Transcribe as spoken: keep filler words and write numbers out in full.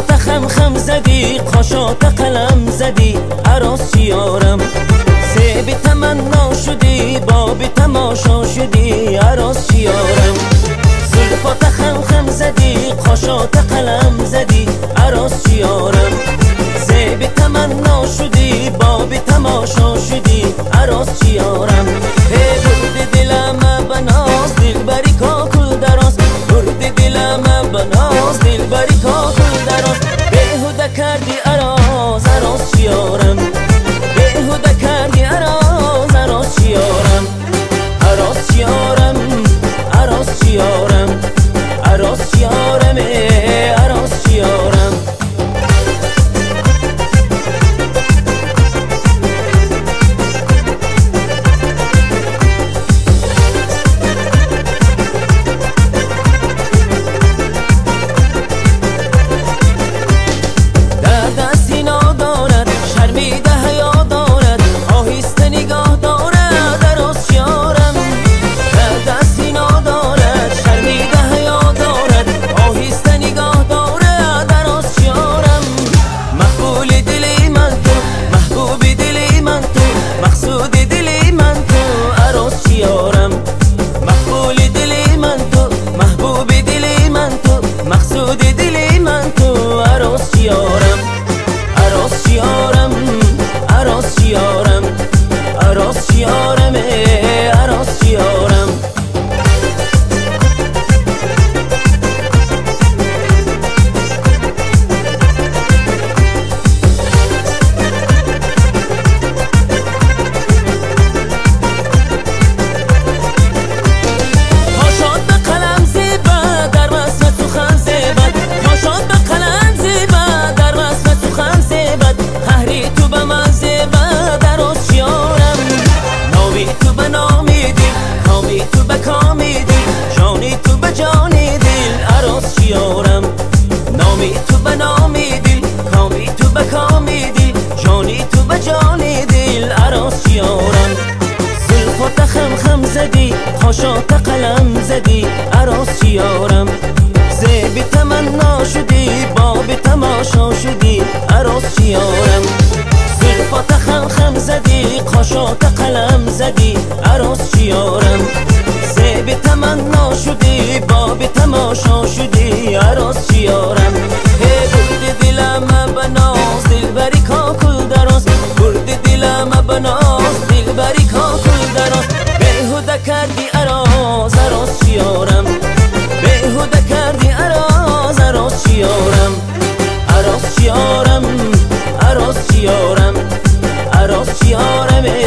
زلفات خم خم زدی قاشات قلم زدی عروس چیارم زیب تمنا شدی باب تماشا شدی عروس چیارم زلفات خم خم زدی قاشات قلم زدی عروس چیارم زیب تمنا شدی باب تماشا شدی عروس چیارم ای برد دلم بناز دل بری کاکل دراز برد دلم بناز دل بری کاکل دراز بیهوده کردی عروس عروس چیارم بیهوده کردی عروس عروس چیارم عروس چیارم عروس چیارم عروس چیارم عروس چیارم قاشات قلم زدی عروس چیارم زیب تمنا شدی باب تماشا شدی عروس چیارم زلفات خم خم زدی قاشات قلم زدی عروس چیارم زیب تمنا شدی باب تماشا شدی عروس چیارم ای برد دلم بناز دل بری کاکل دراز برد دلم بناز دل بری کاکل دراز بیهوده کردی عروس عروس چیارم بیهوده کردی عروس عروس چیارم عروس چیارم عروس چیارم عروس چیارم